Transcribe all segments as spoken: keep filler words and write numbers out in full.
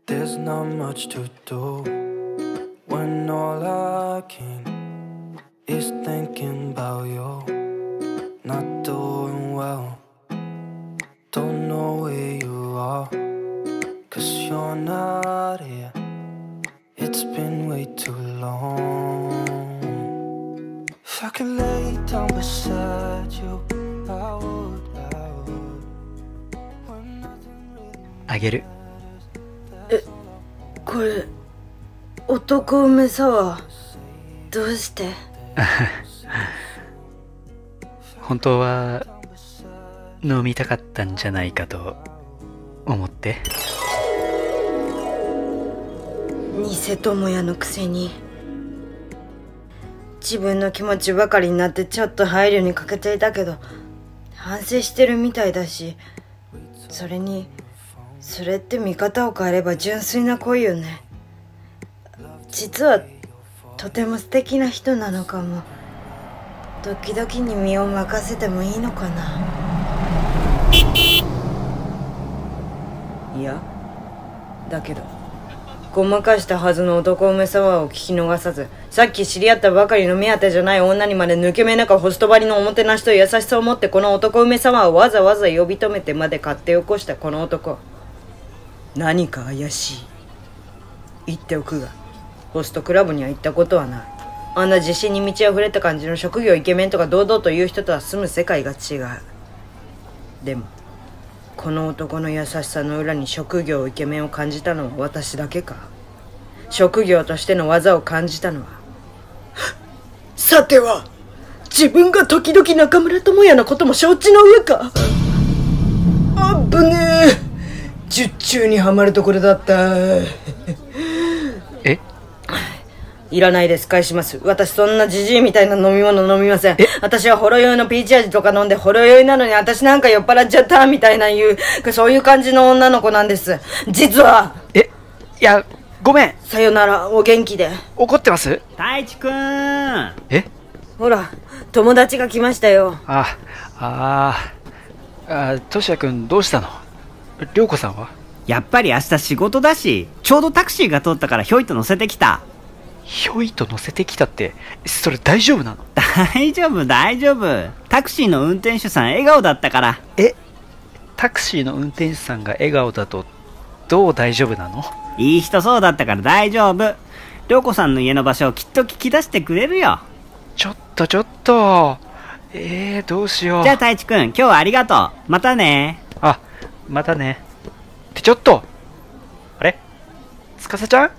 There's not much to do when all I can is thinking about you. Not doing well, don't know where you are, cause you're not here. It's been way too long. If I could lay down beside you, I would, I would. When nothing really あげる。 え、これ男梅サワーどうして？ 本当は飲みたかったんじゃないかと思って。 偽友やのくせに自分の気持ちばかりになってちょっと配慮に欠けていたけど反省してるみたいだし、それにそれって見方を変えれば純粋な恋よね。実はとても素敵な人なのかも。時々に身を任せてもいいのかな。いやだけどごまかしたはずの男梅サワーを聞き逃さず、さっき知り合ったばかりの目当てじゃない女にまで抜け目なくホスト張りのおもてなしと優しさを持ってこの男梅サワーをわざわざ呼び止めてまで買って起こしたこの男、何か怪しい。言っておくがホストクラブには行ったことはない。あんな自信に満ち溢れた感じの職業イケメンとか堂々と言う人とは住む世界が違う。でもこの男の優しさの裏に職業イケメンを感じたのは私だけか。職業としての技を感じたのはさては自分が時々中村智也のことも承知の上か。あぶねえ、術中にはまるところだった。 え？ いらないです、返します。私そんなジジイみたいな飲み物飲みません。私はほろ酔いのピーチ味とか飲んでほろ酔いなのに私なんか酔っ払っちゃったみたいないうそういう感じの女の子なんです。実は。 え、いやごめん。 さよなら、お元気で。 怒ってます？ 太一くん。 え？ ほら友達が来ましたよ。 あああ、としやくんどうしたの？りょうこさんは？ やっぱり明日仕事だし、ちょうどタクシーが通ったからひょいと乗せてきた。 ひょいと乗せてきたって、それ大丈夫なの？ 大丈夫大丈夫。タクシーの運転手さん笑顔だったから。 え、タクシーの運転手さんが笑顔だとどう大丈夫なの？ いい人そうだったから大丈夫。りょうこさんの家の場所をきっと聞き出してくれるよ。 ちょっとちょっと、えー、どうしよう。 じゃあ太一くん、今日はありがとう。またね。 あ、またね。ってちょっと、あれ？つかさちゃん？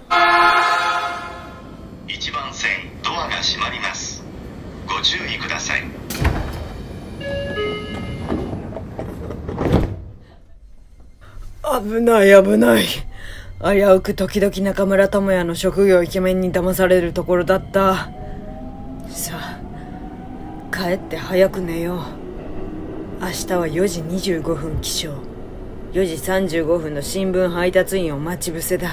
いちばん線ドアが閉まります。ご注意ください。 危ない危ない。危うく時々中村智也の職業イケメンに騙されるところだった。さあ帰って早く寝よう。明日はよじにじゅうごふん起床、よじさんじゅうごふんの新聞配達員を待ち伏せだ。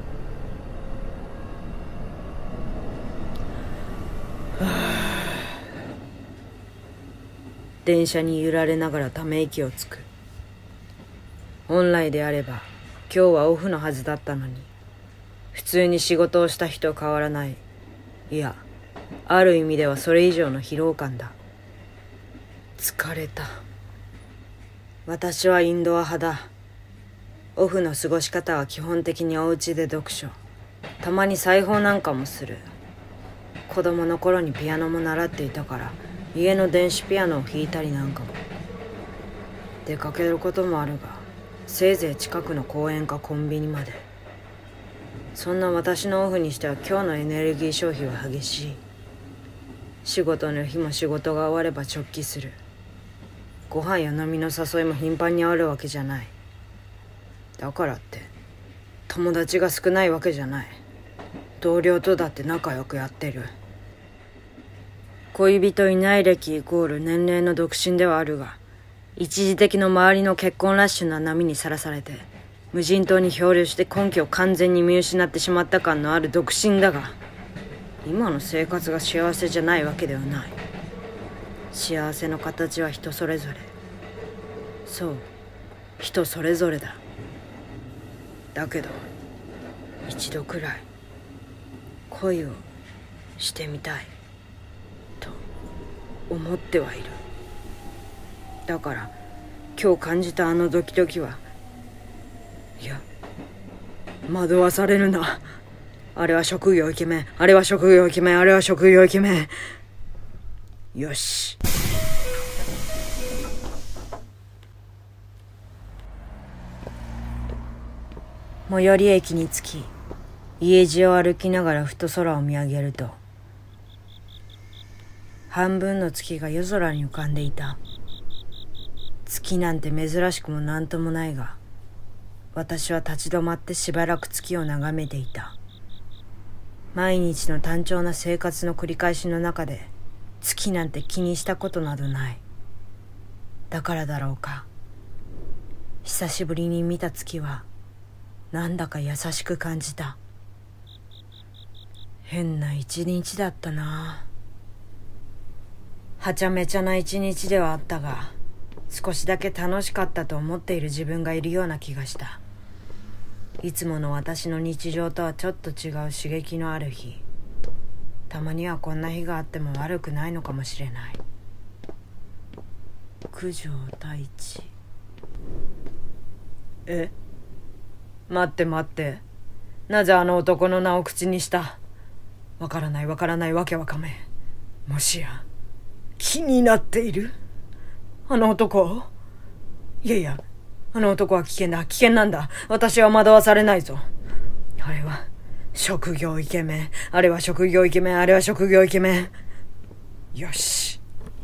電車に揺られながらため息をつく。本来であれば今日はオフのはずだったのに、普通に仕事をした日と変わらない、いやある意味ではそれ以上の疲労感だ。疲れた。私はインドア派だ。オフの過ごし方は基本的にお家で読書、たまに裁縫なんかもする。子供の頃にピアノも習っていたから家の電子ピアノを弾いたりなんかも。出かけることもあるがせいぜい近くの公園かコンビニまで。そんな私のオフにしては今日のエネルギー消費は激しい。仕事の日も仕事が終われば直帰する。ご飯や飲みの誘いも頻繁にあるわけじゃない。だからって友達が少ないわけじゃない。同僚とだって仲良くやってる。恋人いない歴イコール年齢の独身ではあるが、一時的の周りの結婚ラッシュな波にさらされて無人島に漂流して根拠を完全に見失ってしまった感のある独身だが、今の生活が幸せじゃないわけではない。幸せの形は人それぞれ。そう、人それぞれだ。だけど一度くらい恋をしてみたいと思ってはいる。だから今日感じたあのドキドキは、いや、惑わされるな。あれは職業イケメン、あれは職業イケメン、あれは職業イケメン。よし。最寄り駅に着き、家路を歩きながらふと空を見上げると、半分の月が夜空に浮かんでいた。月なんて珍しくもなんともないが、私は立ち止まってしばらく月を眺めていた。毎日の単調な生活の繰り返しの中で、月なんて気にしたことなどない。だからだろうか、久しぶりに見た月はなんだか優しく感じた。変な一日だったな。はちゃめちゃな一日ではあったが、少しだけ楽しかったと思っている自分がいるような気がした。いつもの私の日常とはちょっと違う刺激のある日。たまにはこんな日があっても悪くないのかもしれない。九条太一。え？待って待って。なぜあの男の名を口にした？わからないわからないわけわかめ。もしや気になっている？あの男？いやいや、あの男は危険だ、危険なんだ。私は惑わされないぞ。あれは職業イケメン、あれは職業イケメン、あれは職業イケメン。よし。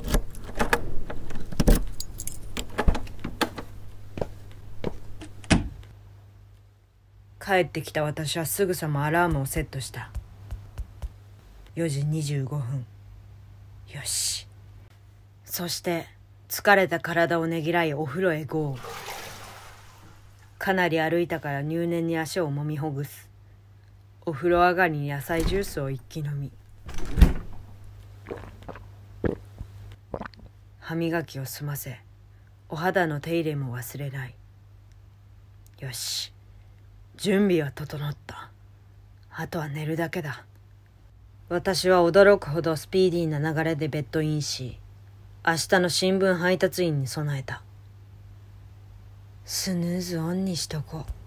帰ってきた私はすぐさまアラームをセットした。よじにじゅうごふん。よし。そして疲れた体をねぎらいお風呂へゴー。かなり歩いたから入念に足をもみほぐす。お風呂上がりに野菜ジュースを一気飲み。歯磨きを済ませ、お肌の手入れも忘れない。よし。準備は整った。あとは寝るだけだ。私は驚くほどスピーディーな流れでベッドインし、明日の新聞配達員に備えた。スヌーズオンにしとこう。